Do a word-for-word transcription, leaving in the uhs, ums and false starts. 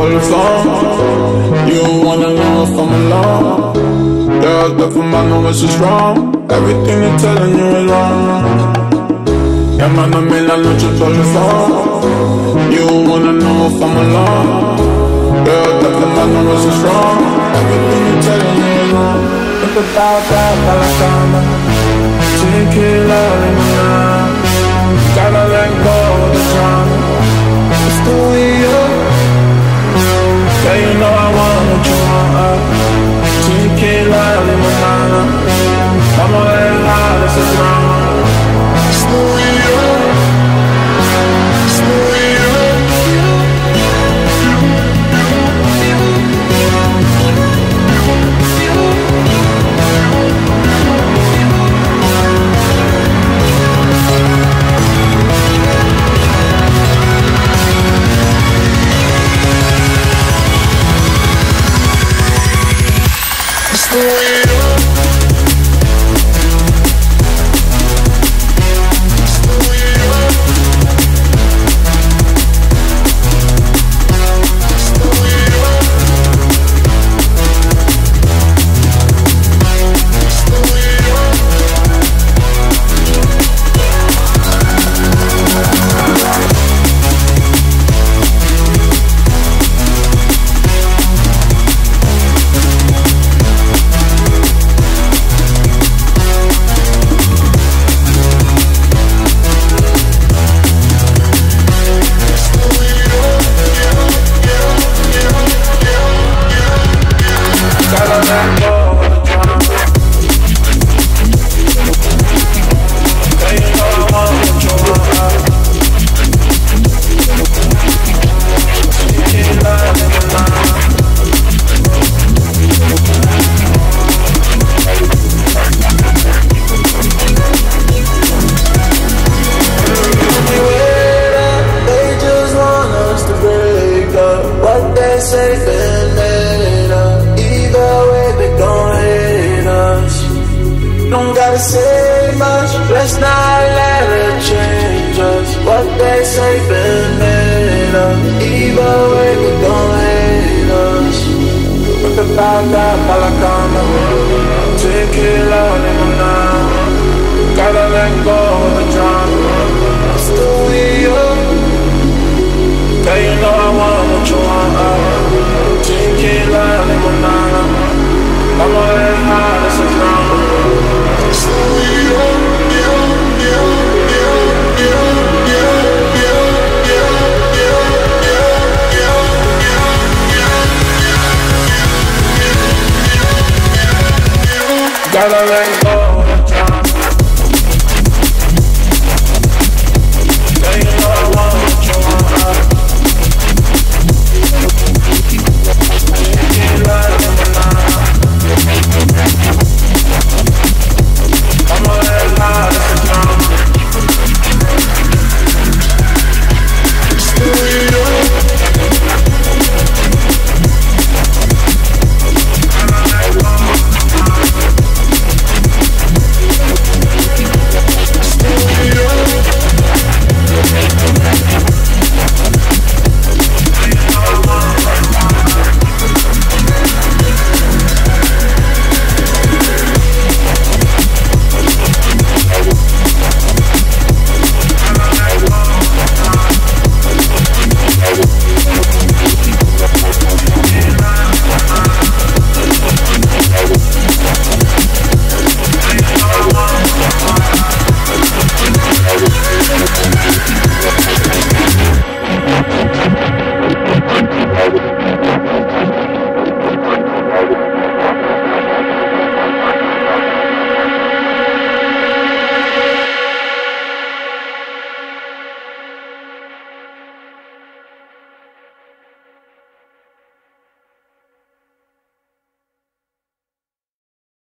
call your phone. You wanna know if I'm alone. Girl, the man know what's just wrong. Everything they're telling you is wrong. Llámame la noche por el phone. You wanna know if I'm alone. Girl, the man know what's just wrong. Everything they're telling you is wrong. Think about that pa' la cama. Tequila, limonada. Gotta let go of the drama. It's the way you. Yeah, you know I want what you want, uh. Tequila, limonada. Vamos a dejar ese drama. It's the way you. It's the way you. It's the way you. Don't gotta say much, let's not let it change us. What they say been made up. Either way we gon' hate us. Think about that pa' la cama. Tequila, limonada. Gotta let go of the drama. It's the way you. Yeah, you know I want what you want, uh. Tequila, limonada. Vamos a dejar ese drama. Gotta let go.